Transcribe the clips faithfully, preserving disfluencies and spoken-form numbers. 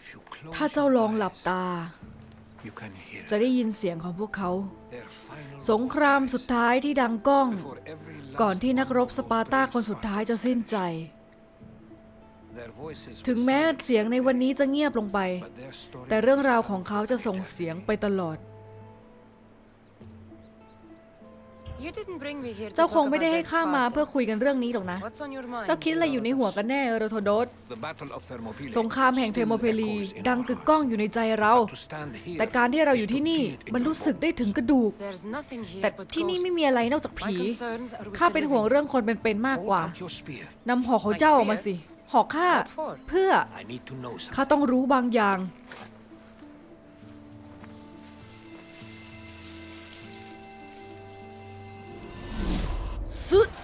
ถ้าเจ้าลองหลับตาจะได้ยินเสียงของพวกเขาสงครามสุดท้ายที่ดังก้องก่อนที่นักรบสปาร์ตาคนสุดท้ายจะสิ้นใจถึงแม้เสียงในวันนี้จะเงียบลงไปแต่เรื่องราวของเขาจะส่งเสียงไปตลอดเจ้าคงไม่ได้ให้ข้ามาเพื่อคุยกันเรื่องนี้หรอกนะเจ้าคิดอะไรอยู่ในหัวกันแน่โรโทโดสสงครามแห่งเทโมเพลีดังกึกก้องอยู่ในใจเราแต่การที่เราอยู่ที่นี่มันรู้สึกได้ถึงกระดูกแต่ที่นี่ไม่มีอะไรนอกจากผีข้าเป็นห่วงเรื่องคนเป็นๆมากกว่านำหอกของเจ้าออกมาสิหอกข้าเพื่อข้าต้องรู้บางอย่างสุด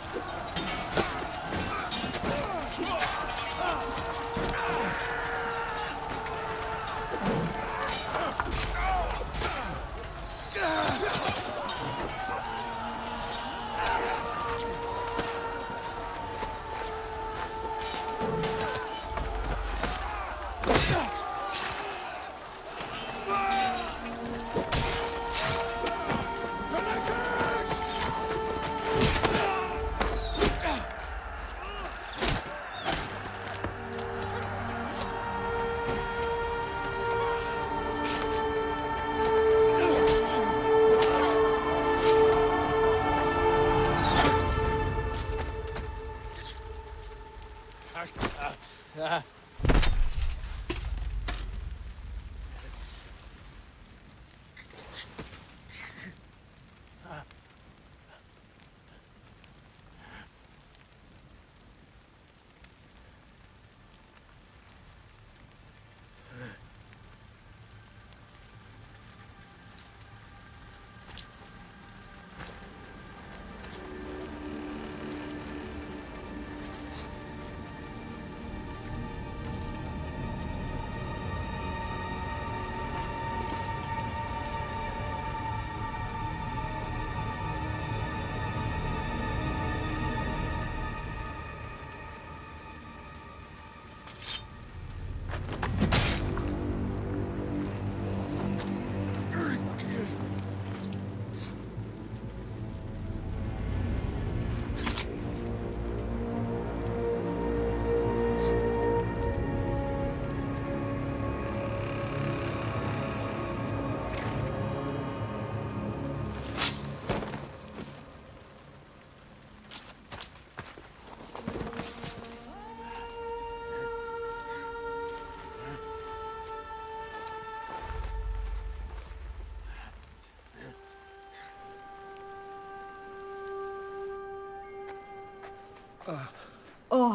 โอ้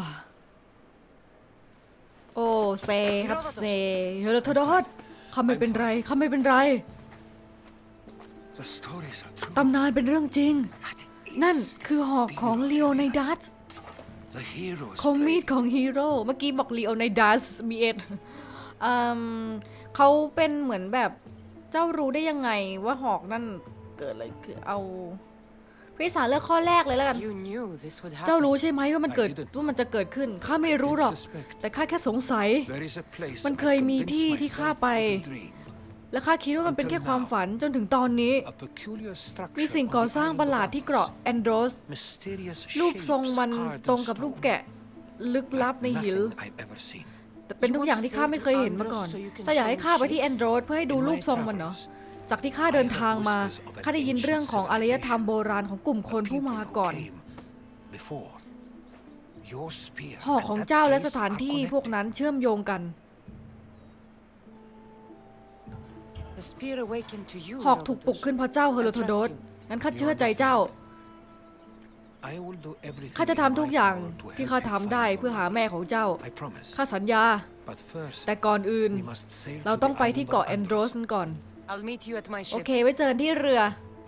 โอ้เซครับเซเฮโรโทโดสข้าไม่เป็นไรข้าไม่เป็นไรตำนานเป็นเรื่องจริงนั่นคือหอกของลีโอไนดัสคมมีดของฮีโร่เมื่อกี้บอกลีโอไนดัสมีเอ็ดเขาเป็นเหมือนแบบเจ้ารู้ได้ยังไงว่าหอกนั่นเกิดอะไรคือเอาพี่สารเลือกข้อแรกเลยแล้วกันเจ้ารู้ใช่ไหมว่ามันเกิดว่ามันจะเกิดขึ้นข้าไม่รู้หรอกแต่ข้าแค่สงสัยมันเคยมีที่ที่ข้าไปและข้าคิดว่ามันเป็นแค่ความฝันจนถึงตอนนี้มีสิ่งก่อสร้างประหลาดที่เกาะแอนโดรสรูปทรงมันตรงกับรูปแกะลึกลับในหินแต่เป็นทุกอย่างที่ข้าไม่เคยเห็นมาก่อนถ้าอยากให้ข้าไปที่แอนโดรสเพื่อให้ดูรูปทรงมันเนาะจากที่ข้าเดินทางมาข้าได้ยินเรื่องของอารยธรรมโบราณของกลุ่มคนผู้มาก่อนหอกของเจ้าและสถานที่พวกนั้นเชื่อมโยงกันหอกถูกปลุกขึ้นเพราะเจ้าเฮโรโทโดสงั้นข้าเชื่อใจเจ้าข้าจะทำทุกอย่างที่ข้าทำได้เพื่อหาแม่ของเจ้าข้าสัญญาแต่ก่อนอื่นเราต้องไปที่เกาะแอนโดรสก่อนโอเคไว้เจอที่เรือ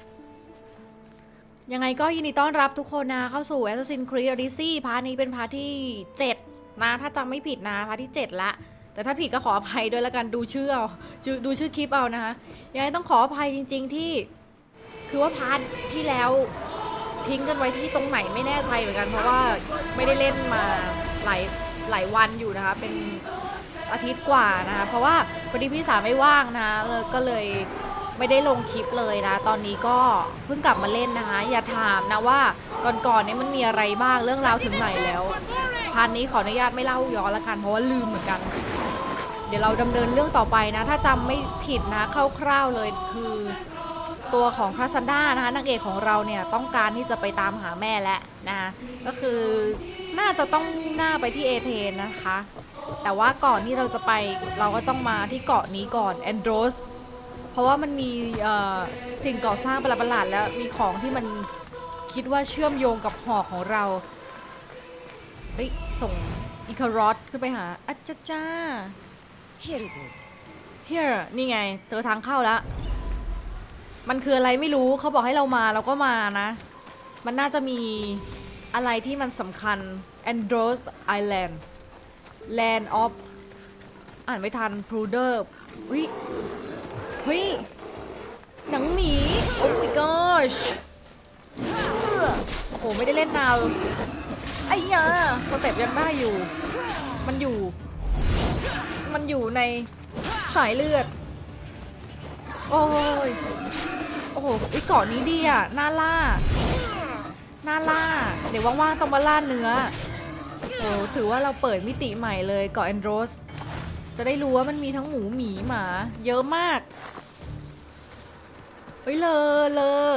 ยังไงก็ยินดีต้อนรับทุกคนนะเข้าสู่ Assassin's Creed Odyssey พาร์ทนี้เป็นพาร์ทที่เจ็ดนะถ้าจำไม่ผิดนะพาร์ทที่เจ็ดละแต่ถ้าผิดก็ขออภัยด้วยละกันดูชื่อเอาดูชื่อคลิปเอานะคะยังไงต้องขออภัยจริงๆที่คือว่าพาร์ทที่แล้วทิ้งกันไว้ที่ตรงไหนไม่แน่ใจเหมือนกันเพราะว่าไม่ได้เล่นมาหลายหลายวันอยู่นะคะเป็นอาทิตย์กว่านะคะเพราะว่าพอดีพี่สาวไม่ว่างนะก็เลยไม่ได้ลงคลิปเลยนะตอนนี้ก็เพิ่งกลับมาเล่นนะคะอย่าถามนะว่าก่อนๆนี้มันมีอะไรบ้างเรื่องราวถึงไหนแล้วพาร์ทนี้ขออนุญาตไม่เล่าย้อนละกันเพราะว่าลืมเหมือนกันเดี๋ยวเราดำเนินเรื่องต่อไปนะถ้าจำไม่ผิดนะคร่าวๆเลยคือตัวของคาซันดรานะคะนางเอกของเราเนี่ยต้องการที่จะไปตามหาแม่แล้วนะคะก็คือน่าจะต้องหน้าไปที่เอเธนนะคะแต่ว่าก่อนที่เราจะไปเราก็ต้องมาที่เกาะนี้ก่อนแอนโดรสเพราะว่ามันมีสิ่งก่อสร้างประหลาดๆแล้วมีของที่มันคิดว่าเชื่อมโยงกับหอกของเราเฮ้ยส่งอิคารอสขึ้นไปหาอาจารย์จ้า Here it is Here นี่ไงเจอทางเข้าแล้วมันคืออะไรไม่รู้เขาบอกให้เรามาเราก็มานะมันน่าจะมีอะไรที่มันสำคัญ Andros Island Land of อ่านไม่ทัน Pruder เฮ้ยเฮ้ยหนังหมี Oh my gosh โอ้โหไม่ได้เล่นนานไอ้ยาสเต็ปยังได้อยู่มันอยู่มันอยู่ในสายเลือดโอ้ยโอ้โหไอ้เกาะนี้ดีอ่ะน่าล่าน่าล่าเดี๋ยวว่างๆต้องมาล่าเนื้อโอ้ถือว่าเราเปิดมิติใหม่เลยเกาะแอนโดรสจะได้รู้ว่ามันมีทั้งหมูหมีหมาเยอะมากเฮ้ยเลอเลอ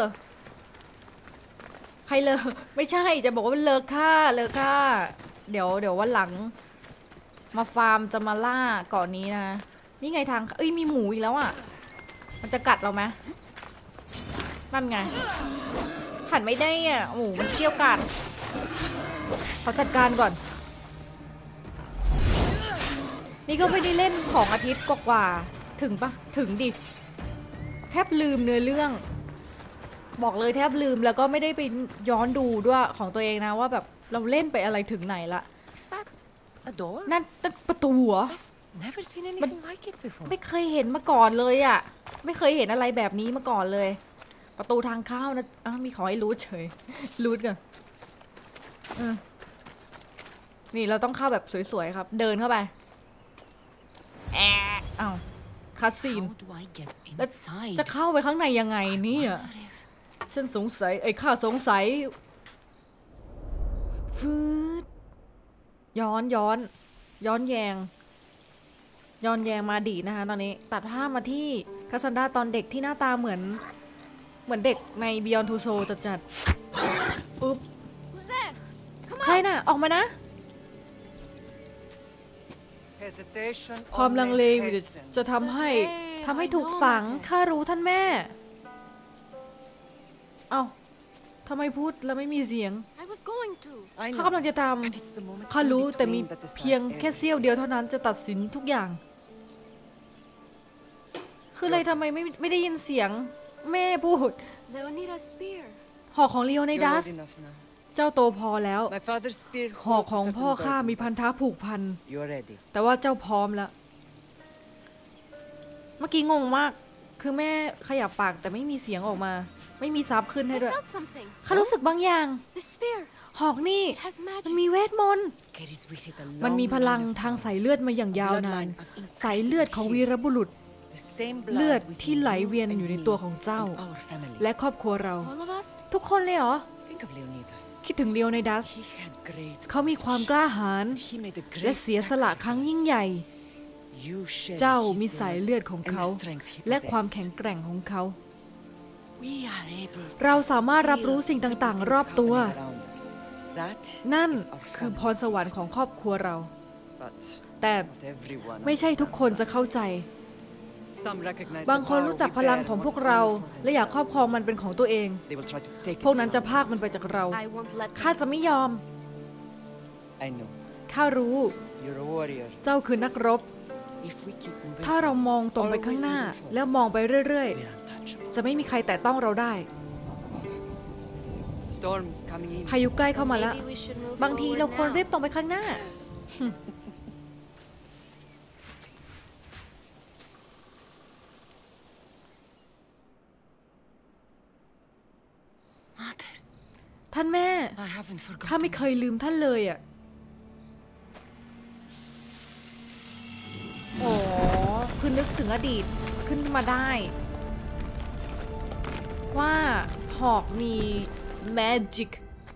ใครเลอไม่ใช่จะบอกว่าเป็นเลอค่าเลอค่าเดี๋ยวเดี๋ยววันหลังมาฟาร์มจะมาล่าเกาะนี้นะนี่ไงทางเอ้ยมีหมูอีกแล้วอ่ะมันจะกัดเราไหมนั่นไงหันไม่ได้อ่ะหมูมันเกี่ยวกันเขาจัดการก่อนนี่ก็ไม่ได้เล่นของอาทิตย์กว่าถึงปะถึงดิแทบลืมเนื้อเรื่องบอกเลยแทบลืมแล้วก็ไม่ได้ไปย้อนดูด้วยของตัวเองนะว่าแบบเราเล่นไปอะไรถึงไหนละนั่นประตูเหรอมันไม่เคยเห็นมาก่อนเลยอ่ะไม่เคยเห็นอะไรแบบนี้มาก่อนเลยประตูทางเข้านะอ้าวมีขอให้รูทเฉยรูทกันนี่เราต้องเข้าแบบสวยๆครับเดินเข้าไปแอะอ้าวคัสซีนแล้วจะเข้าไปข้างในยังไงเนี่ยฉันสงสัยไอ้ข้าสงสัยฟืดย้อนย้อนย้อนแยงย้อนแยงมาดีนะคะตอนนี้ตัดภาพมาที่คาซันดราตอนเด็กที่หน้าตาเหมือนเหมือนเด็กใน Beyond Two Souls จัดๆอุ๊บใครน่ะออกมานะความลังเลจะทำให้ทำให้ถูกฝังข้ารู้ท่านแม่เอ้าทำไมพูดแล้วไม่มีเสียงข้ากำลังจะทำข้ารู้แต่มีเพียงแค่เสี้ยวเดียวเท่านั้นจะตัดสินทุกอย่างคืออะไรทำไมไม่ไม่ได้ยินเสียงแม่พูดหอกของลีโอไนดัสเจ้าโตพอแล้วหอกของพ่อข้ามีพันธะผูกพันแต่ว่าเจ้าพร้อมแล้วเมื่อกี้งงมากคือแม่ขยับปากแต่ไม่มีเสียงออกมาไม่มีซับขึ้นให้ด้วยข้ารู้สึกบางอย่างหอกนี่มันมีเวทมนต์มันมีพลังทางสายเลือดมาอย่างยาวนานสายเลือดของวีรบุรุษเลือดที่ไหลเวียนอยู่ในตัวของเจ้าและครอบครัวเราทุกคนเลยเหรอคิดถึงเลโอไนดัสเขามีความกล้าหาญและเสียสละครั้งยิ่งใหญ่เจ้ามีสายเลือดของเขาและความแข็งแกร่งของเขาเราสามารถรับรู้สิ่งต่างๆรอบตัวนั่นคือพรสวรรค์ของครอบครัวเราแต่ไม่ใช่ทุกคนจะเข้าใจบางคนรู้จักพลังของพวกเราและอยากครอบครองมันเป็นของตัวเองพวกนั้นจะพากมันไปจากเราข้าจะไม่ยอมข้ารู้เจ้าคือนักรบถ้าเรามองตรงไปข้างหน้าแล้วมองไปเรื่อยๆจะไม่มีใครแตะต้องเราได้พายุใกล้เข้ามาแล้วบางทีเราควรรีบตรงไปข้างหน้าท่านแม่ข้าไม่เคยลืมท่านเลยอ่ะคือนึกถึงอดีตขึ้นมาได้ว่าหอกมี magic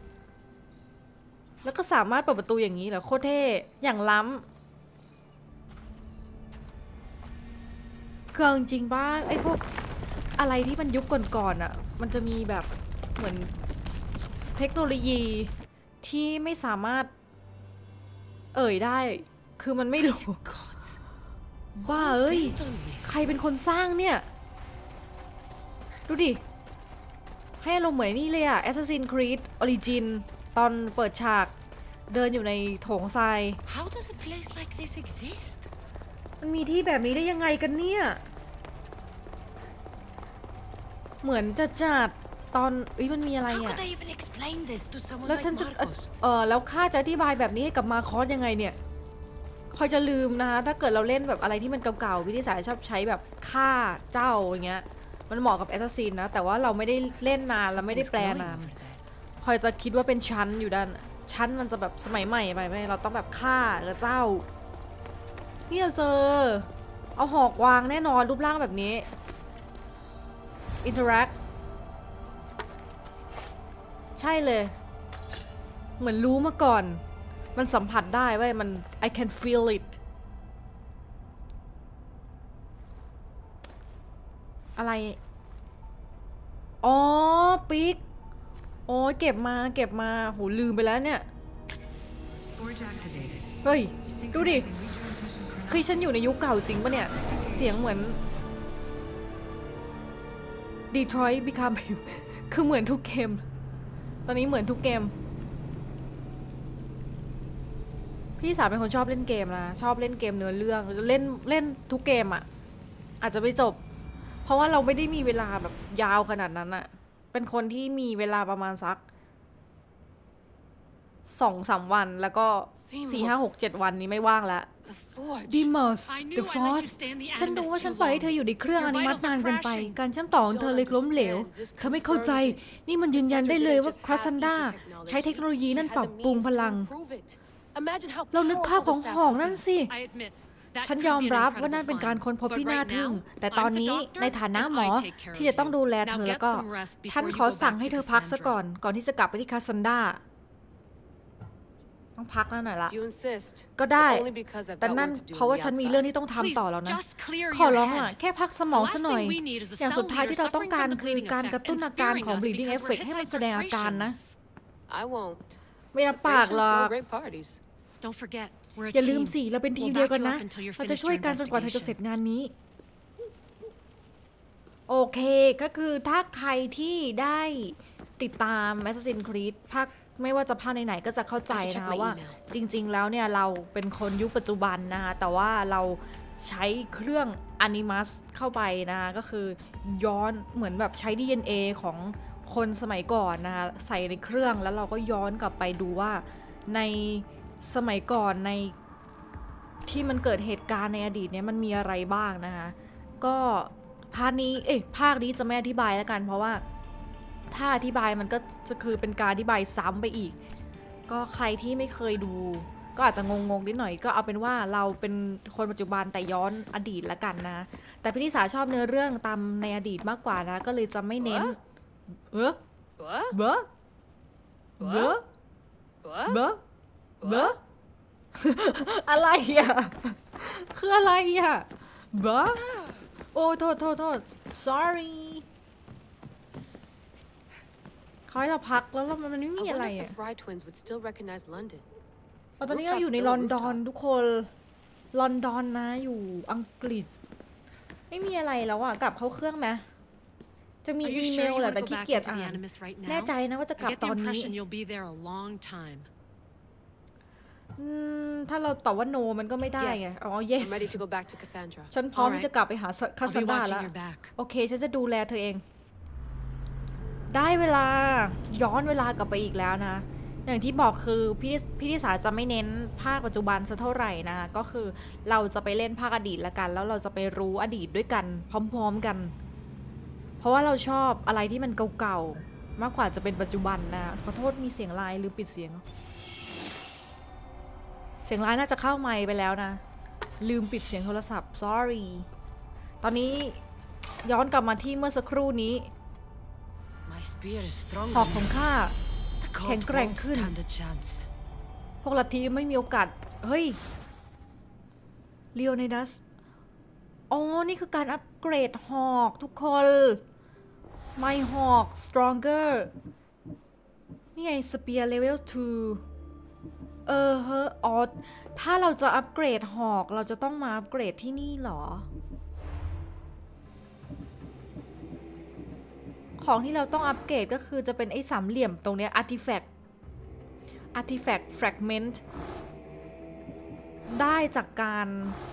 แล้วก็สามารถเปิดประตูอย่างนี้เหรอโคตรเท่อย่างล้ำคือจริงๆบ้างไอ้พวกอะไรที่มันยุคก่อนๆอ่ะมันจะมีแบบเหมือนเทคโนโลยีที่ไม่สามารถเอ่ยได้คือมันไม่รู้บ้าเอ้ยใครเป็นคนสร้างเนี่ยดูดิให้อารมณ์เหมือนนี่เลยอะ Assassin's Creed Origin ตอนเปิดฉากเดินอยู่ในโถงทราย How does a place like this exist? มันมีที่แบบนี้ได้ยังไงกันเนี่ยเหมือนจะจัดตอนเอ้ยมันมีอะไร How อะ could I even explain this to someone แล้ว like ฉันจะ Marcos? เออแล้วข้าจะอธิบายแบบนี้ให้กับมาคอสยังไงเนี่ยคอยจะลืมนะคะถ้าเกิดเราเล่นแบบอะไรที่มันเก่าๆวิธีสายชอบใช้แบบฆ่าเจ้าอย่างเงี้ยมันเหมาะกับแอสซัสซินนะแต่ว่าเราไม่ได้เล่นนานแล้วไม่ได้แปลนานคอยจะคิดว่าเป็นชั้นอยู่ด้านชั้นมันจะแบบสมัยใหม่ไปไหมเราต้องแบบฆ่ากับเจ้านี่เราเจอเอาหอกวางแน่นอนรูปร่างแบบนี้ interact ใช่เลยเหมือนรู้มาก่อนมันสัมผัสได้เว้ยมัน I can feel it อะไรอ๋อปิ๊กโอ้เก็บมาเก็บมาโหลืมไปแล้วเนี่ยเฮ้ยดูดิคือฉันอยู่ในยุคเก่าจริงปะเนี่ยเสียงเหมือน Detroit Become Human คือเหมือนทุกเกมตอนนี้เหมือนทุกเกมพี่สาวเป็นคนชอบเล่นเกมนะชอบเล่นเกมเนื้อเรื่องเล่นเล่นทุกเกมอ่ะอาจจะไม่จบเพราะว่าเราไม่ได้มีเวลาแบบยาวขนาดนั้นอะเป็นคนที่มีเวลาประมาณสักสองสามวันแล้วก็สี่ห้าหกเจ็ดวันนี้ไม่ว่างแล้วดิมอส The Forge ฉันรู้ว่าฉันปล่อยให้เธออยู่ในเครื่องอนิมัตนานเกินไปการเชื่อมต่อของเธอเลยล้มเหลวเธอไม่เข้าใจนี่มันยืนยันได้เลยว่าครัสซันดาใช้เทคโนโลยีนั่นปรับปรุงพลังเรานึกภาพของหอกนั่นสิฉันยอมรับว่านั่นเป็นการค้นพบที่น่าทึ่งแต่ตอนนี้ในฐานะหมอที่จะต้องดูแลเธอแล้วก็ฉันขอสั่งให้เธอพักซะก่อนก่อนที่จะกลับไปที่คาซันดาต้องพักแล้วหน่อยละก็ได้แต่นั่นเพราะว่าฉันมีเรื่องที่ต้องทำต่อแล้วนะขอร้องอ่ะแค่พักสมองซะหน่อยอย่างสุดท้ายที่เราต้องการคือการกระตุ้นอาการของ bleeding effect ให้มันแสดงอาการนะไม่รับปากหรอกอย่าลืมสิเราเป็นทีมเดียวกันนะเราจะช่วยกันจนกว่าเธอจะเสร็จงานนี้โอเคก็คือถ้าใครที่ได้ติดตาม Assassin's Creed ภาคไม่ว่าจะภาคไหนๆก็จะเข้าใจนะคะว่าจริงๆแล้วเนี่ยเราเป็นคนยุคปัจจุบันนะคะแต่ว่าเราใช้เครื่องอนิมัสเข้าไปนะคะก็คือย้อนเหมือนแบบใช้ ดี เอ็น เอ ของคนสมัยก่อนนะคะใส่ในเครื่องแล้วเราก็ย้อนกลับไปดูว่าในสมัยก่อนในที่มันเกิดเหตุการณ์ในอดีตเนี่ยมันมีอะไรบ้างนะคะก็ภาคนี้เอ๊ะภาคนี้จะไม่อธิบายแล้วกันเพราะว่าถ้าอธิบายมันก็จะคือเป็นการอธิบายซ้ำไปอีกก็ใครที่ไม่เคยดูก็อาจจะงงๆนิดหน่อยก็เอาเป็นว่าเราเป็นคนปัจจุบันแต่ย้อนอดีตละกันนะแต่พี่นิสาชอบเนื้อเรื่องตามในอดีตมากกว่านะก็เลยจะไม่เน้นเออเบอเบอเบอเบออะไรอ่ะคืออะไรอ่ะเบอโอ้โทษโทษโทษ sorry เขาให้เราพักแล้วมันไม่มีอะไรอ่ะตอนนี้เราอยู่ในลอนดอนทุกคนลอนดอนนะอยู่อังกฤษไม่มีอะไรแล้วอ่ะกลับเข้าเครื่องไหมจะมีอีเมลแหละแต่ขี้เกียจอ่านแน่ใจนะว่าจะกลับตอนนี้ถ้าเราตอบว่า no มันก็ไม่ได้ไงอ๋อ yes ฉันพร้อมที่จะกลับไปหาคาซันดาแล้วโอเคฉันจะดูแลเธอเองได้เวลาย้อนเวลากลับไปอีกแล้วนะอย่างที่บอกคือพี่พี่นิสาจะไม่เน้นภาคปัจจุบันซะเท่าไหร่นะก็คือเราจะไปเล่นภาคอดีตละกันแล้วเราจะไปรู้อดีตด้วยกันพร้อมๆกันเพราะว่าเราชอบอะไรที่มันเก่าๆมากกว่าจะเป็นปัจจุบันนะขอโทษมีเสียงไลน์หรือปิดเสียงเสียงไลน์น่าจะเข้าไมค์ไปแล้วนะลืมปิดเสียงโทรศัพท์ sorry ตอนนี้ย้อนกลับมาที่เมื่อสักครู่นี้ My spear is strong. หอกของข้า The cult แข็งแกร่ง won't ขึ้น stand a chance. พวกลัทธิไม่มีโอกาสเฮ้ยเลโอนิดัสอ๋อนี่คือการอัปเกรดหอกทุกคน My หอก stronger นี่ไง spear level ทู เออเฮ้ออ๋อถ้าเราจะอัปเกรดหอกเราจะต้องมาอัปเกรดที่นี่เหรอของที่เราต้องอัปเกรดก็คือจะเป็นไอ้สามเหลี่ยมตรงเนี้ย artifact artifact fragment ได้จากการ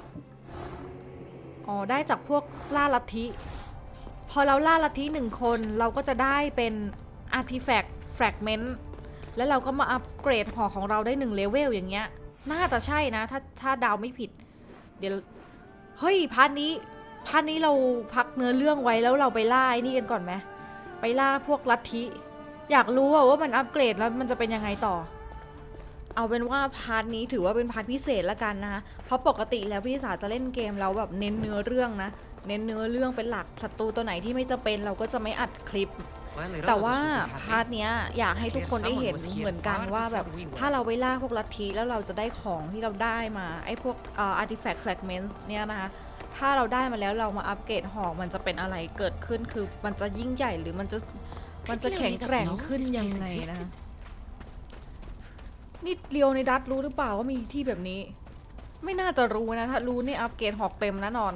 อ๋อได้จากพวกล่าลัทธิพอเราล่าลัทธิหนึ่งคนเราก็จะได้เป็น artifact fragment แล้วเราก็มาอัปเกรดหอของเราได้หนึ่งเลเวลอย่างเงี้ยน่าจะใช่นะถ้าถ้าเดาไม่ผิดเดี๋ยวเฮ้ยพาร์ทนี้พาร์ทนี้เราพักเนื้อเรื่องไว้แล้วเราไปล่าไอ้นี่กันก่อนไหมไปล่าพวกลัทธิอยากรู้ว่ามันอัปเกรดแล้วมันจะเป็นยังไงต่อเอาเป็นว่าพาร์ทนี้ถือว่าเป็นพาร์ทพิเศษละกันนะคะเพราะปกติแล้วพี่สาจะเล่นเกมเราแบบเน้นเนื้อเรื่องนะเน้นเนื้อเรื่องเป็นหลักศัตรูตัวไหนที่ไม่จำเป็นเราก็จะไม่อัดคลิปแต่ว่าพาร์ทเนี้ยอยากให้ทุกคนได้เห็นเหมือนกันว่าแบบถ้าเราไปล่าพวกลัทธิแล้วเราจะได้ของที่เราได้มาไอ้พวกเอ่อ artifact fragments เนี่ยนะคะถ้าเราได้มาแล้วเรามาอัปเกรดหอกมันจะเป็นอะไรเกิดขึ้นคือมันจะยิ่งใหญ่หรือมันจะมันจะแข็งแกร่งขึ้นยังไงนะนี่เลียวในดัตรู้หรือเปล่าว่ามีที่แบบนี้ไม่น่าจะรู้นะถ้ารู้นี่อัปเกรดหอกเต็มแน่นอน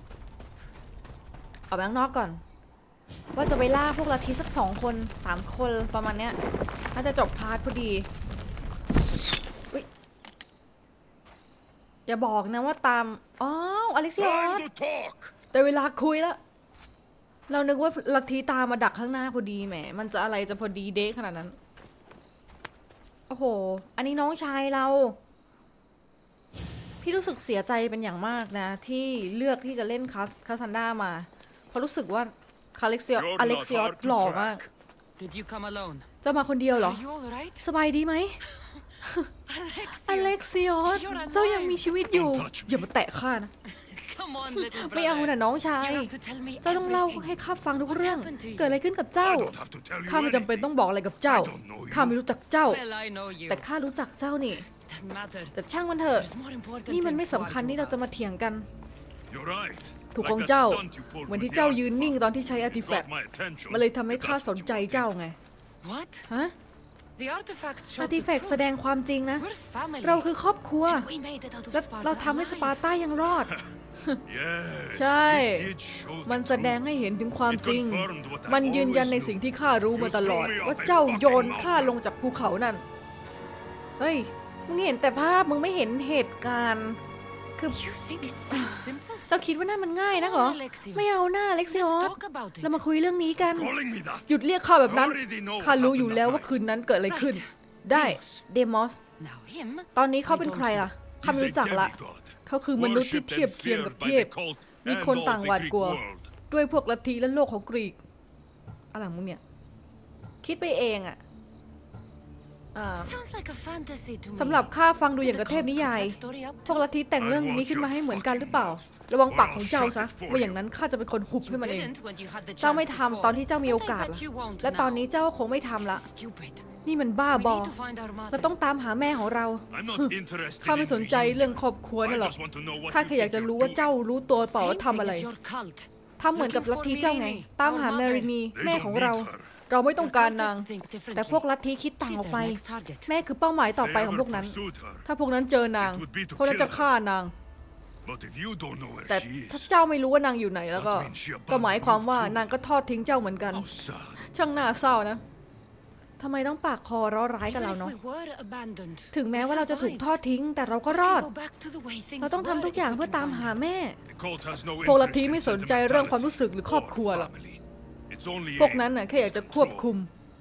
เอาไปข้างนอกก่อนว่าจะไปล่าพวกลัทธิสักสองคนสามคนประมาณเนี้ยน่าจะจบพาร์ทพอดีอุ๊ยอย่าบอกนะว่าตามอ๋ออเล็กซิออสแต่เวลาคุยแล้วเรานึกว่าลัทธิตามมาดักข้างหน้าพอดีแหมมันจะอะไรจะพอดีเด้ขนาดนั้นโอ้โหอันนี้น้องชายเราพี่รู้สึกเสียใจเป็นอย่างมากนะที่เลือกที่จะเล่นคาคาซันดามาเพราะรู้สึกว่าคาเล็กซิออสอเล็กซิออสหล่อมากจะมาคนเดียวเหรอสบายดีไหมอเล็กซิออสเจ้ายังมีชีวิตอยู่อย่ามาแตะข้านะไม่เอานะน้องชายเจ้าต้องเล่าให้ข้าฟังทุกเรื่องเกิดอะไรขึ้นกับเจ้าข้าไม่จำเป็นต้องบอกอะไรกับเจ้าข้าไม่รู้จักเจ้าแต่ข้ารู้จักเจ้านี่แต่ช่างมันเถอะนี่มันไม่สำคัญที่เราจะมาเถียงกันถูกของเจ้าเหมือนที่เจ้ายืนนิ่งตอนที่ใช้อาร์ติแฟกต์มันเลยทำให้ข้าสนใจเจ้าไงฮะอาร์ติแฟกต์แสดงความจริงนะเราคือครอบครัวและเราทำให้สปาร์ต้ายังรอดใช่มันแสดงให้เห็นถึงความจริงมันยืนยันในสิ่งที่ข้ารู้มาตลอดว่าเจ้าโยนข้าลงจากภูเขานั่นเฮ้ยมึงเห็นแต่ภาพมึงไม่เห็นเหตุการณ์คือเจ้าคิดว่านั่นมันง่ายนะเหรอไม่เอาหน้าเล็กซิออสเรามาคุยเรื่องนี้กันหยุดเรียกข้าแบบนั้นข้ารู้อยู่แล้วว่าคืนนั้นเกิดอะไรขึ้นได้เดมอสตอนนี้เขาเป็นใครล่ะข้าไม่รู้จักละเขาคือมนุษย์ที่เทียบเคียงกับเทพมีคนต่างหวาดกลัวด้วยพวกลัทธิและโลกของกรีกอะไรมึงเนี่ยคิดไปเองอะสำหรับข้าฟังดูอย่างกับเทพนิยายพวกลัทธิแต่งเรื่องนี้ขึ้นมาให้เหมือนกันหรือเปล่าระวังปากของเจ้าซะว่าอย่างนั้นข้าจะเป็นคนหุบให้มันเองเจ้าไม่ทำตอนที่เจ้ามีโอกาสละและตอนนี้เจ้าคงไม่ทำละนี่มันบ้าบอเราต้องตามหาแม่ของเราข้าไม่สนใจเรื่องครอบครัวนั่นหรอกข้าแค่อยากจะรู้ว่าเจ้ารู้ตัวเปล่าว่าทำอะไรทำเหมือนกับลัทธิเจ้าไงตามหาแมรินีแม่ของเราเราไม่ต้องการนางแต่พวกลัทธิคิดต่างออกไปแม่คือเป้าหมายต่อไปของพวกนั้นถ้าพวกนั้นเจอนางพวกนั้นจะฆ่านางแต่ถ้าเจ้าไม่รู้ว่านางอยู่ไหนแล้วก็ก็หมายความว่านางก็ทอดทิ้งเจ้าเหมือนกันช่างน่าเศร้านะทำไมต้องปากคอร้อร้ายกับเราเนาะถึงแม้ว่าเราจะถูกทอดทิ้งแต่เราก็รอดเราต้องทำทุกอย่างเพื่อตามหาแม่พวกลัทธิไม่สนใจเรื่องความรู้สึกหรือครอบครัวหรอกพวกนั้นน่ะแค่อยากจะควบคุม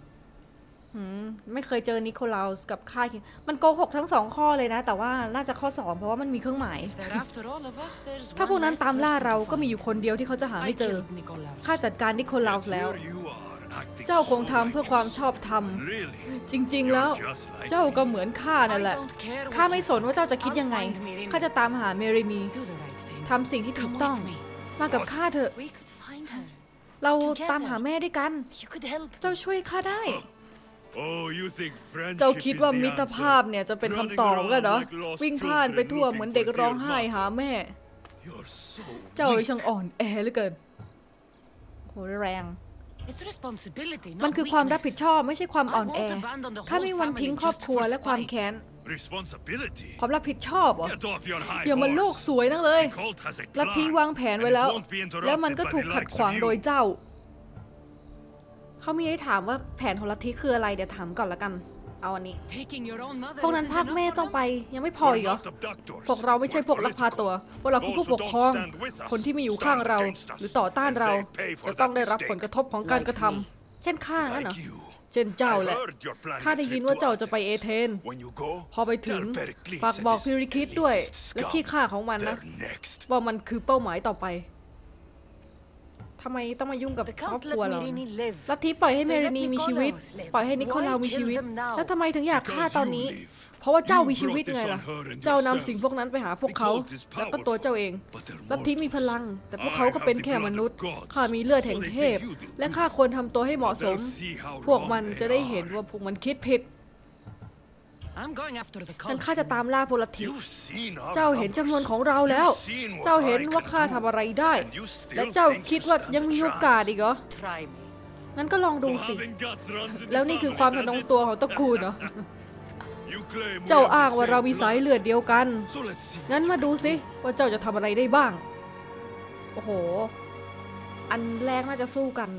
ไม่เคยเจอนิโคลัสกับค่าคิงมันโกหกทั้งสองข้อเลยนะแต่ว่าน่าจะข้อสองเพราะว่ามันมีเครื่องหมายถ้าพวกนั้นตามล่าเราก็มีอยู่คนเดียวที่เขาจะหาไม่เจอข้าจัดการนิโคลัสแล้วเจ้าคงทำเพื่อความชอบธรรมจริงๆแล้วเจ้าก็เหมือนข้านั่นแหละข้าไม่สนว่าเจ้าจะคิดยังไงข้าจะตามหาเมรินีทำสิ่งที่ถูกต้องมากับข้าเถอะ We could find her. เราตามหาแม่ด้วยกัน You could help. เจ้าช่วยข้าได้ Oh, you think เจ้า friendship คิด is ว่า the มิตรภาพ answer? เนี่ยจะเป็นคำตอบกันเหรอ วิ่งพล่านไปทั่วเหมือนเด็กร้องไห้หาแม่ You're so เจ้า weak. ช่างอ่อนแอเหลือเกินโหแรง It's responsibility, มัน not คือความรับผิด weakness. ชอบไม่ใช่ความอ่อนแอ ข้าไม่มีวันทิ้งครอบครัวและความแค้น Responsibility? ความรับผิดชอบเหรอ Get off your high อย่ามาโลก horse. สวยนักเลย The cult has a ลัทธิ plan, วางแผน and ไว้ it แล้ว won't be interrupted แล้วมันก็ by ถูก the ขัด likes ขวาง of โดย you. เจ้า เขามีให้ถามว่าแผนของลัทธิคืออะไรเดี๋ยวถามก่อนละกัน เอาอันนี้ Taking your own mother พวกนั้น isn't พาก enough แม่ for ต้อง them? ไปยังไม่พอ We're อีกเหรอ not abductors. พวกเราไม่ใช่ We're พวกลักพาตัว political. พวกเราคือผู้ Those ป who กครอง don't stand with us คนที่ไม่อยู่ข้างเรา stand against us, หรือต่อต้าน and เรา they pay for จะต้องได้ that รับผล mistake. กระทบของการ Like กระทำ me. เช่นข้างั้นเหรอ Like you. เช่นเจ้า I แหละ heard you're planning ข้าได้ a ยิน trip ว่า to เจ้าจะไปเอ Athens. เธน When you go, พอไปถึง tell Pericles ฝาก and บอก his พิริคิดด้วย elitist และ scum ขี้ข้าของมันนะ they're next. ว่ามันคือเป้าหมายต่อไปทำไมต้องมายุ่งกับ The ครอบ cult ครัว let เรา Myrrine live. ลัทธิปล่อยให้เม They ริ let นีมีชีวิต Nikolaos live. ปล่อยให้นิโคลา Why มีชีวิต kill them now? แล้วทำไมถึงอยากฆ่า Because ตอน you นี้ live. เพราะว่าเจ้า You มีชีวิต brought ไง this ล่ะ on her and เจ้านำ yourself. สิ่งพวกนั้นไปหาพวก The เขา cult is และก็ตัวเจ้าเอง powerful, but they're ลัทธิมีพ mortals. ลัง แต่พวกเขาก็เป็นแค่มนุษย์ I have the blood of gods. ข้ามีเลือดแห่งเทพ So they think you do และข้าควรทำตัวให้เหมาะสม They'll see how พวก wrong มัน they จะได้เห็น are. ว่าพวกมันคิดผิด I'm going after the ฉัน cult. ข้าจะตามล่าพวกลัทธิ You've seen our เจ้าเห็นจำนวน numbers. ของเราแล้ว You've seen what เจ้าเห็น I ว่า can ข้า do. ทำอะไรได้ And you still และเจ้า think คิด you ว่า stand ยัง a มีโอกาส chance. อีกเหรอ Try me. งั้นก็ลองดู So สิ having guts runs in the แล้วนี่คือ family, ความ does ทะนง it? ตัวของตระกูลเหรอ You claim we เจ้า have the อ้างว่า same เรามีสาย blood. เลือดเดียวกัน So let's see งั้น what มา you ดู can สิ do. ว่าเจ้าจะทำอะไรได้บ้าง โอ้โห อันแรกน่าจะสู้กัน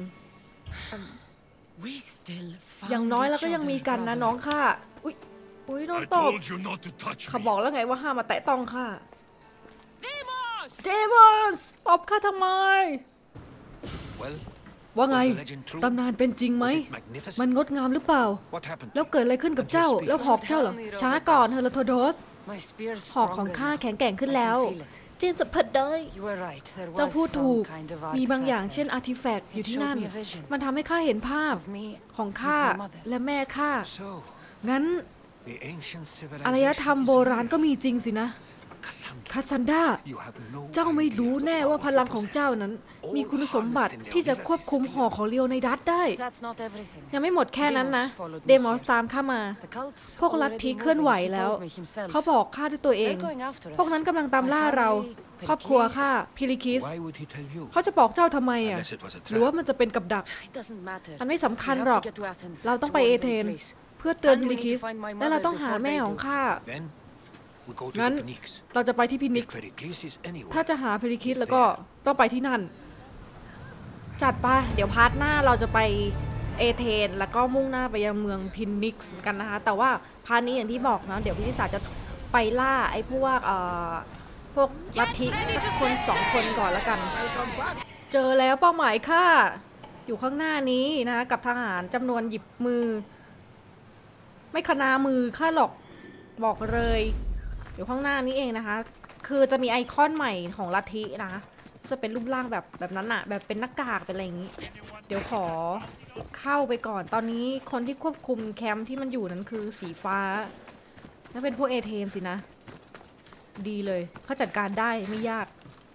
We still found อย่างน้อยแล้วก็ each ยังมี other, กันนะ brother. น้องข้า อุ๊ย อุ๊ยโดน I ตบ told you not to touch ข้า me. บอกแล้วไงว่าห้ามมาแตะต้องข้า Demos! เจมส์ตบข้าทำไม Well, ว่าไง was the legend true? ตำนานเป็นจริงไหม Was it magnificent? มันงดงามหรือเปล่า What happened? แล้วเกิดอะไรขึ้นกับเจ้า แล้วหอกเจ้าเหรอ ช้าก่อนเฮอร์โทโดส My spear's หอกของ stronger ข้า now. แข็งแกร่งขึ้น I แล้ว can feel it. จีนสัมผัสได้ You were right. There เจ้า was พูดถูก some kind of มีบางอย่าง artifact เช่นอาร์ติแฟกต์อยู่ที่นั่น It showed me a vision มันทำให้ข้าเห็นภาพ of me ของข้า and my mother. และแม่ข้า So, งั้น the ancient อารย civilization ธรรม is โบราณ real. ก็มีจริงสินะ Cassandra, คาซันดา you have no เจ้าไม่ idea รู้ the แน่ power ว่าพลัง you ของ possess. เจ้านั้น All มีคุณสมบัติ harnessed in ที่จะ Leonidas' ควบคุมหอก spear. ของเลโอไนดัสได้ That's not everything. ยังไม่หมดแค่นั้นนะ Deimos followed me เดมอส here. ตามข้ามา The cults พวกลัทธิ already เคลื่อนไหว moving, he แล้ว told me himself. เขาบอกข้าด้วยตัวเอง They're going after us. พวกนั้นกำลังตามล่าเรา My ครอบครัว family, ข้าพิริคิส Why would he tell you? เขาจะบอกเจ้าทำไมอ่ะ Unless it was a หรือว่า trap. มันจะเป็นกับดัก It doesn't matter. มันไม่สำคัญ We have หรอก to get to Athens, เราต้อง to ไปเอ warn เธ the น place. เพื่อเตือน And พิ we ริ need คิส to find my และเรา mother ต้องหา before แม่ they ของ do. ข้า Then we go to งั้น the Pnyx. เราจะไปที่พินิก If ส์ Pericles is anywhere, ถ้าจะหาพิริคิสแล้วก็ต้องไปที่นั่น จัดไป เดี๋ยวพาร์ทหน้าเราจะไปเอเธนแล้วก็มุ่งหน้าไปยังเมืองพินิกส์กันนะคะ แต่ว่าพาร์ทนี้อย่างที่บอกนะ เดี๋ยวพิธิศาสตร์จะไปล่าไอ้พวกเอ่อพวกลัทธิสักคนสองคนก่อนแล้วกัน เจอแล้วเป้าหมายค่ะ อยู่ข้างหน้านี้นะคะกับทหารจำนวนหยิบมือ ไม่คณามือข้าหรอกบอกเลย อยู่ข้างหน้านี้เองนะคะ คือจะมีไอคอนใหม่ของลัทธินะคะ จะเป็นรูปร่างแบบแบบนั้นอะแบบเป็นหน้ากากเป็นอะไรอย่างนี้ เดี๋ยวขอเข้าไปก่อน ตอนนี้คนที่ควบคุมแคมป์ที่มันอยู่นั้นคือสีฟ้านั่นเป็นพวกเอเธนสินะ ดีเลยเขาจัดการได้ไม่ยาก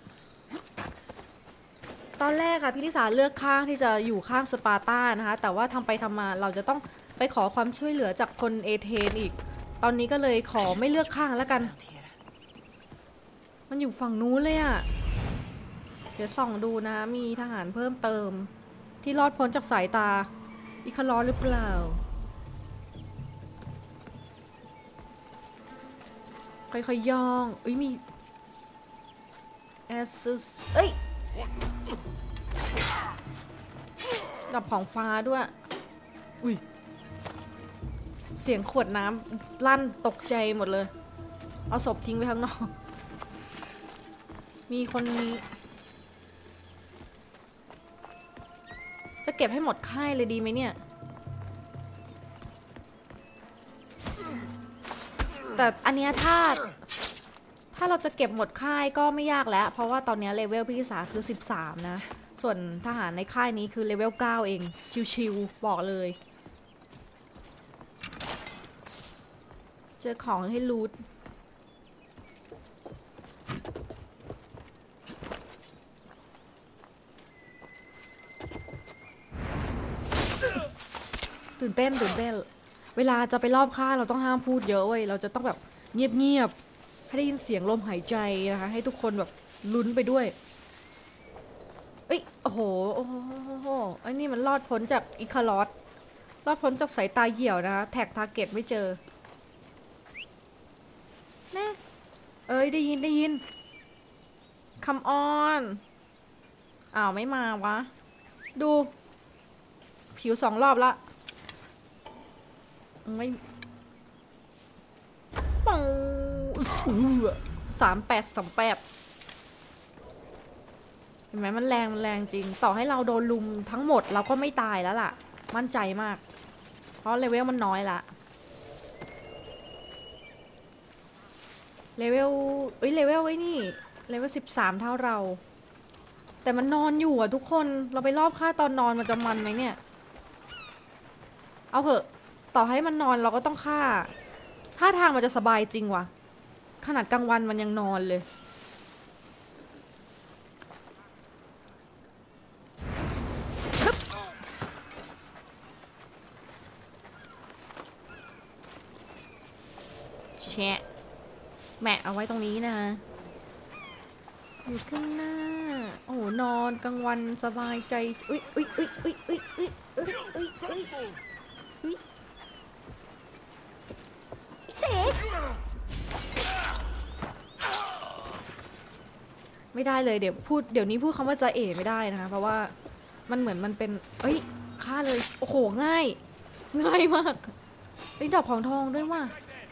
ตอนแรกอะพี่ลิสาเลือกข้างที่จะอยู่ข้างสปาร์ตานะคะ แต่ว่าทำไปทำมาเราจะต้องไปขอความช่วยเหลือจากคนเอเธนอีก ตอนนี้ก็เลยขอไม่เลือกข้างแล้วกัน มันอยู่ฝั่งนู้นเลยอะเดี๋ยวส่องดูนะ มีทหารเพิ่มเติม ที่รอดพ้นจากสายตา อีคาลอหรือเปล่า ค่อยๆย่องเอ้ยมีแอสซิสเอ้ย ดับของฟ้าด้วย อุ้ย เสียงขวดน้ำลั่นตกใจหมดเลย เอาศพทิ้งไปข้างนอก มีคนนี้ จะเก็บให้หมดค่ายเลยดีไหมเนี่ย แต่อันเนี้ยถ้า ถ้าเราจะเก็บหมดค่ายก็ไม่ยากแล้ว เพราะว่าตอนนี้เลเวลพิธิสาคือสิบสามนะ ส่วนทหารในค่ายนี้คือเลเวลเก้าเอง ชิวๆบอกเลย เจอของให้ลูทตื่นเต้นตื่นเต้นเวลาจะไปรอบค่าเราต้องห้ามพูดเยอะเว้ยเราจะต้องแบบเงียบๆให้ได้ยินเสียงลมหายใจนะคะให้ทุกคนแบบลุ้นไปด้วยเอ้ยโอ้โหโอ้โหอันนี้มันรอดพ้นจากอิคาลอสรอดพ้นจากสายตาเหี่ยวนะคะแท็กทาร์เก็ตไม่เจอแน่เอ้ยได้ยินได้ยินคัมออนอ้าวไม่มาวะดูผิวสองรอบละไม่ปังสามแปดสามแปดเห็นไหมมันแรงมันแรงจริงต่อให้เราโดนลุมทั้งหมดเราก็ไม่ตายแล้วล่ะมั่นใจมากเพราะเลเวลมันน้อยละเลเวลเอ้ยเลเวลไว้นี่เลเวลสิบสามเท่าเราแต่มันนอนอยู่อ่ะทุกคนเราไปรอบค่าตอนนอนมันจะมันไหมเนี่ยเอาเถอะต่อให้มันนอนเราก็ต้องฆ่าท่าทางมันจะสบายจริงวะขนาดกลางวันมันยังนอนเลยแชะแมะเอาไว้ตรงนี้นะอยู่ข้างหน้าโอ้นอนกลางวันสบายใจอุ้ยอุ้ยอุ้ยอุ้ยอุ้ยอุ้ยอุ้ยอุ้ยอุ้ยอุ้ยเจ๊ไม่ได้เลยเดี๋ยวพูดเดี๋ยวนี้พูดคำว่าจะเอ๋ไม่ได้นะคะเพราะว่ามันเหมือนมันเป็นเอ้ยฆ่าเลยโอ้โหง่ายง่ายมากไอ้ดอกของทองด้วยว่ะ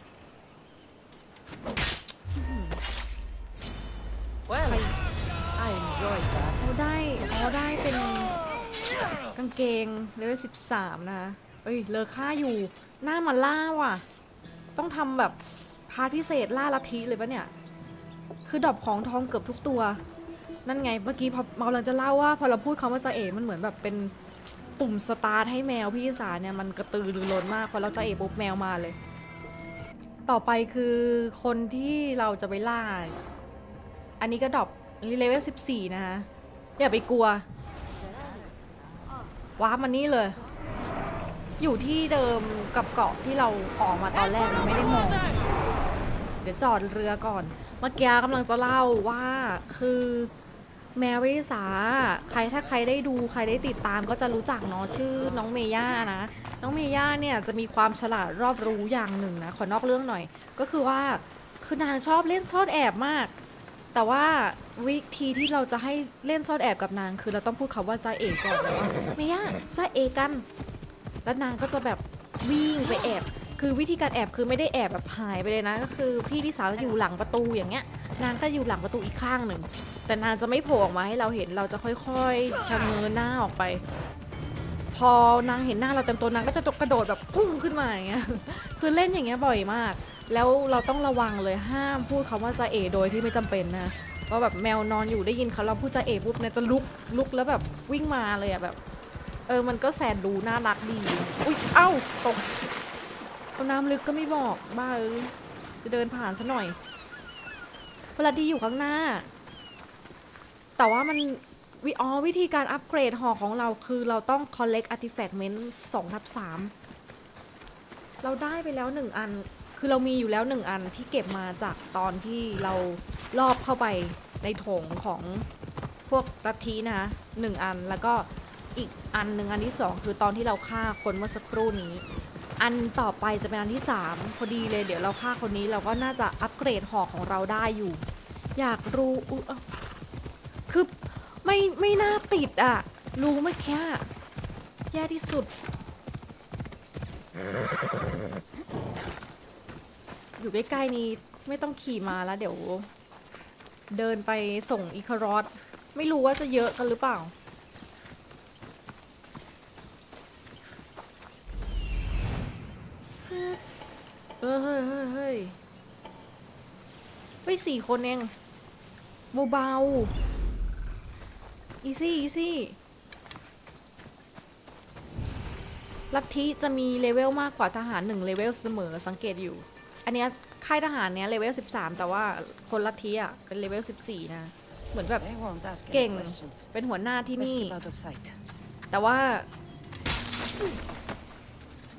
เขาได้เขาได้เป็นกางเกงเลเวลสิบสามนะคะเอ้ยเลอค่าอยู่หน้ามาล่าว่ะต้องทำแบบพาร์ทพิเศษล่าลัทธิเลยปะเนี่ยคือดอกของทองเกือบทุกตัวนั่นไงเมื่อกี้พอเรากำลังจะเล่าว่าพอเราพูดคำว่าจะเอ๋มันเหมือนแบบเป็นปุ่มสตาร์ทให้แมวพี่สาเนี่ยมันกระตือรือร้นมากพอเราจะเอ๋ปุ๊บแมวมาเลยต่อไปคือคนที่เราจะไปล่าอันนี้ก็ดอกเลเวลสิบสี่นะคะอย่าไปกลัวว้ามันนี่เลยอยู่ที่เดิมกับเกาะที่เราออกมาตอนแรกไม่ได้มองเดี๋ยวจอดเรือก่อนเมื่อกี้กำลังจะเล่าว่าคือแมววิสาใครถ้าใครได้ดูใครได้ติดตามก็จะรู้จักเนาะชื่อน้องเมย่านะน้องเมย่าเนี่ยจะมีความฉลาดรอบรู้อย่างหนึ่งนะขอนอกเรื่องหน่อยก็คือว่าคือนางชอบเล่นซ่อนแอบมากแต่ว่าวิธีที่เราจะให้เล่นซ่อนแอบกับนางคือเราต้องพูดคำว่าจ้าเอ๋ก่อนเลยว่าเมย่าจ้าเอ๋กันแล้วนางก็จะแบบวิ่งไปแอบคือวิธีการแอบคือไม่ได้แอบแบบหายไปเลยนะก็คือพี่ที่สาวอยู่หลังประตูอย่างเงี้ยนางก็อยู่หลังประตูอีกข้างหนึ่งแต่นางจะไม่โผล่ออกมาให้เราเห็นเราจะค่อยๆชะเง้อหน้าออกไปพอนางเห็นหน้าเราเต็มตัวนางก็จะกระโดดแบบพุ่งขึ้นมาอย่างเงี้ยคือเล่นอย่างเงี้ยบ่อยมากแล้วเราต้องระวังเลยห้ามพูดคำว่าจะเอ๋โดยที่ไม่จำเป็นนะเพราะแบบแมวนอนอยู่ได้ยินเขาเราพูดจะเอ๋ปุ๊บเนี่ยจะลุกลุกแล้วแบบวิ่งมาเลยอะแบบเออมันก็แสนดูน่ารักดีอุ้ยเอ้าตกเอาน้ำลึกก็ไม่บอกบ้าเออจะเดินผ่านซะหน่อยเวลาที่อยู่ข้างหน้าแต่ว่ามันวิอ๋อวิธีการอัปเกรดหอกของเราคือเราต้อง collect artifact สองทับสามเราได้ไปแล้วหนึ่งอันคือเรามีอยู่แล้วหนึ่งอันที่เก็บมาจากตอนที่เราลอบเข้าไปในโถงของพวกลัทธินะคะหนึ่งอันแล้วก็อีกอันหนึ่งอันที่สองคือตอนที่เราฆ่าคนเมื่อสักครู่นี้อันต่อไปจะเป็นอันที่สามพอดีเลยเดี๋ยวเราฆ่าคนนี้เราก็น่าจะอัปเกรดหอกของเราได้อยู่อยากรู้อุ๊ยคือไม่ไม่น่าติดอ่ะรู้ไหมแค่แย่ที่สุดอยู่ใกล้ๆนี้ไม่ต้องขี่มาแล้วเดี๋ยวเดินไปส่งอีคารอสไม่รู้ว่าจะเยอะกันหรือเปล่าเออเฮ้ยเฮ้ยเฮ้ยไปสี่คนเองเบาๆอีซี่อีซี่ลัทธิจะมีเลเวลมากกว่าทหารหนึ่งเลเวลเสมอสังเกตอยู่อันนี้ค่ายทหารเนี้ยเลเวลสิบสามแต่ว่าคนลัทธิอ่ะเป็นเลเวลสิบสี่นะเหมือนแบบเก่งเป็นหัวหน้าที่นี่แต่ว่า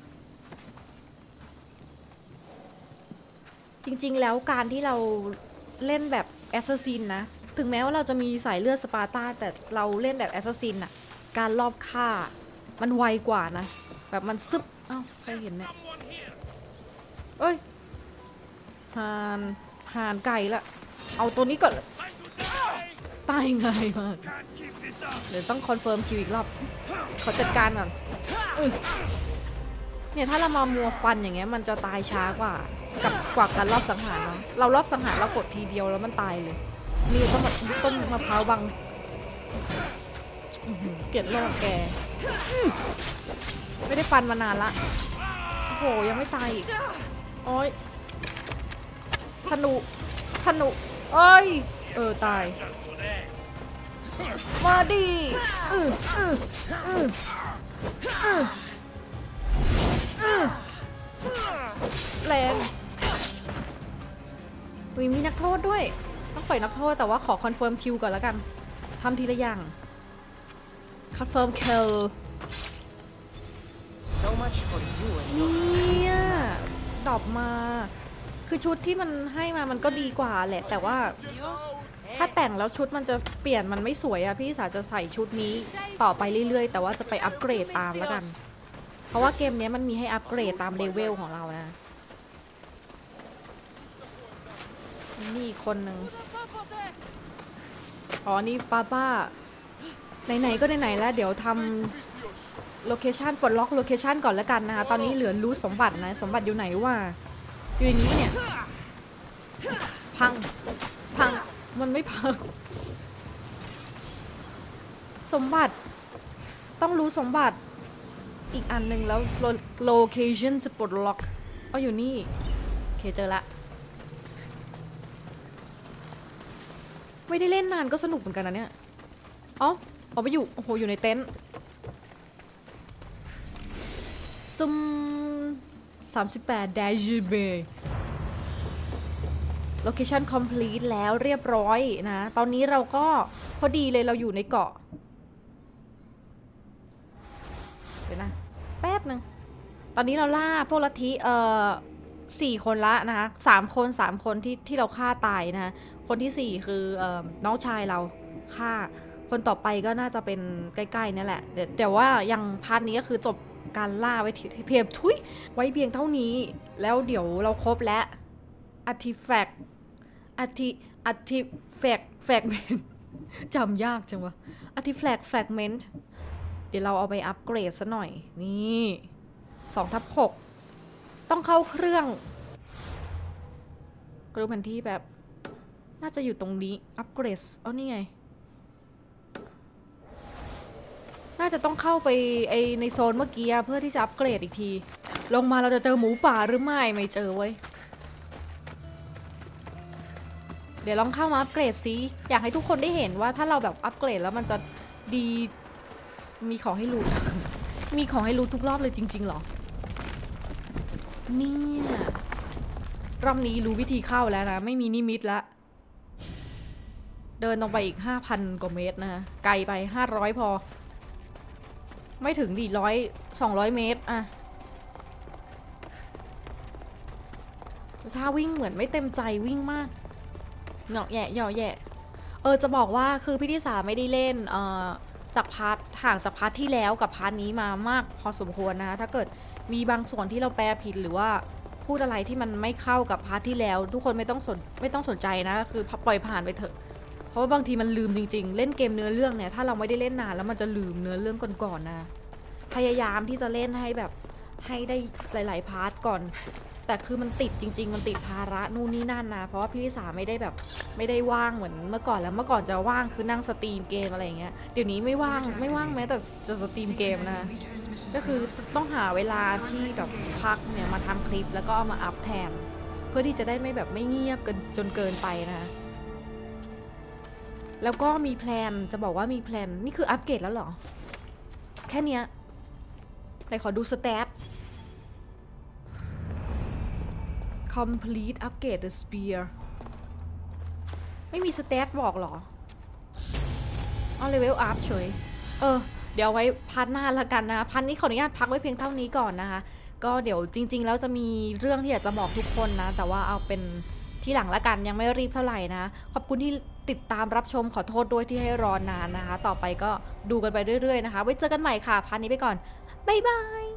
จริงๆแล้วการที่เราเล่นแบบแอสซัสซินนะถึงแม้ว่าเราจะมีสายเลือดสปาร์ตาแต่เราเล่นแบบแอสซัสซินอะการรอบฆ่ามันไวกว่านะแบบมันซึบเอ้าใครเห็นเนี่ยเอ้ยห่านห่านไก่ละเอาตัวนี้ก่อนตายง่ายมากเดี๋ยวต้องคอนเฟิร์มคิวอีกรอบขอจัดการก่อนเนี่ยถ้าเรามามัวฟันอย่างเงี้ยมันจะตายช้ากว่ากับกว่าการรอบสังหารเนาะเรารอบสังหารเรากดทีเดียวแล้วมันตายเลยนี่ต้องมาต้นมะพร้าวบังเกลียดโลกแกไม่ได้ฟันมานานละโอ้โหยังไม่ตายอีกโอ้ยธนูธนูเอ้ยเออตายมาดิเออเออเออเออแรงวิมีนักโทษด้วยต้องปล่อยนักโทษแต่ว่าขอคอนเฟิร์มคิวก่อนแล้วกันทำทีละอย่างคอนเฟิร์มคิว So much for you and เนี่ยดรอปมาคือชุดที่มันให้มามันก็ดีกว่าแหละแต่ว่าถ้าแต่งแล้วชุดมันจะเปลี่ยนมันไม่สวยอะพี่สาจะใส่ชุดนี้ต่อไปเรื่อยๆแต่ว่าจะไปอัปเกรดตามแล้วกันเพราะว่าเกมนี้มันมีให้อัปเกรดตามเลเวลของเรานะนี่อีกคนหนึ่งอ๋อนี่ป้าป้าไหนๆก็ไหนๆแล้วเดี๋ยวทำโลเคชันปลดล็อกโลเคชันก่อนแล้วกันนะคะตอนนี้เหลือรูทสมบัตินะสมบัติอยู่ไหนวะอยู่ในนี้เนี่ยพังพังมันไม่พังสมบัติต้องรู้สมบัติอีกอันหนึ่งแล้วโลเคชันจะปลดล็อกเอาอยู่นี่โอเคเจอละไม่ได้เล่นนานก็สนุกเหมือนกันนะเนี่ยอ๋อออกไปอยู่โอ้โหอยู่ในเต็นท์ซึมสามสิบแปด dash b location complete แล้วเรียบร้อยนะตอนนี้เราก็พอดีเลยเราอยู่ในเกาะเดี๋ยวนะแป๊บนึงตอนนี้เราล่าพวกลัทธิเอ่อสี่คนละนะคะสามคนสามคนที่ที่เราฆ่าตายนะคะคนที่สี่คือเอ่อน้องชายเราฆ่าคนต่อไปก็น่าจะเป็นใกล้ๆนี่แหละเดี๋ยวแต่ว่ายังพาร์ทนี้ก็คือจบการล่าไว้เพียงทุยไว้เพียงเท่านี้แล้วเดี๋ยวเราครบแล้วอาร์ติแฟกต์อาร์ติอาร์ติแฟกต์แฟกเมนต์จำยากจังวะอาร์ติแฟกต์แฟกเมนต์เดี๋ยวเราเอาไปอัปเกรดซะหน่อยนี่สองทับหกต้องเข้าเครื่องกรูแผนที่แบบน่าจะอยู่ตรงนี้อัปเกรดเอานี่ไงน่าจะต้องเข้าไปไอในโซนเมื่อกี้เพื่อที่จะอัปเกรดอีกทีลงมาเราจะเจอหมูป่าหรือไม่ไม่เจอเว้ยเดี๋ยวลองเข้ามาอัปเกรดซิอยากให้ทุกคนได้เห็นว่าถ้าเราแบบอัปเกรดแล้วมันจะดีมีของให้รู้ มีของให้รู้ทุกรอบเลยจริงๆหรอเนี่ยรอบนี้รู้วิธีเข้าแล้วนะไม่มีนิมิตละเดินตรงไปอีก ห้าพัน กว่าเมตรนะไกลไปห้าร้อยพอไม่ถึงดิร้อยสองร้อยเมตรอะถ้าวิ่งเหมือนไม่เต็มใจวิ่งมากเหงาะแย่เหยาะแย่เออจะบอกว่าคือพี่ทิสาไม่ได้เล่นเอ่อจากพาร์ทห่างจากพาร์ทที่แล้วกับพาร์ทนี้มามากพอสมควรนะถ้าเกิดมีบางส่วนที่เราแปลผิดหรือว่าพูดอะไรที่มันไม่เข้ากับพาร์ทที่แล้วทุกคนไม่ต้องสนไม่ต้องสนใจนะคือปล่อยผ่านไปเถอะเพราะว่าบางทีมันลืมจริงๆเล่นเกมเนื้อเรื่องเนี่ยถ้าเราไม่ได้เล่นนานแล้วมันจะลืมเนื้อเรื่องก่อนๆนะพยายามที่จะเล่นให้แบบให้ได้หลายๆพาร์ทก่อนแต่คือมันติดจริงๆมันติดภาระนู่นนี่นั่นนะเพราะว่าพี่สาไม่ได้แบบไม่ได้ว่างเหมือนเมื่อก่อนแล้วเมื่อก่อนจะว่างคือนั่งสตรีมเกมอะไรอย่างเงี้ยเดี๋ยวนี้ไม่ว่างไม่ว่างแม้แต่จะสตรีมเกมนะก็คือต้องหาเวลาที่แบบพักเนี่ยมาทำคลิปแล้วก็เอามาอัพแทนเพื่อที่จะได้ไม่แบบไม่เงียบกันจนเกินไปนะแล้วก็มีแพลนจะบอกว่ามีแพลนนี่คืออัปเกรดแล้วเหรอแค่เนี้ยไหนขอดูสแตท complete upgrade the spear ไม่มีสแตทบอกหรอเอาเลเวลอัพเฉยเออเดี๋ยวไว้พาร์ทหน้าละกันนะพาร์ทนี้ขออนุญาตพักไว้เพียงเท่านี้ก่อนนะคะก็เดี๋ยวจริงๆแล้วจะมีเรื่องที่อยากจะบอกทุกคนนะ แต่ว่าเอาเป็นที่หลังละกันยังไม่รีบเท่าไหร่นะขอบคุณที่ติดตามรับชมขอโทษด้วยที่ให้รอนานนะคะต่อไปก็ดูกันไปเรื่อยๆนะคะไว้เจอกันใหม่ค่ะพาร์ทนี้ไปก่อนบ๊ายบาย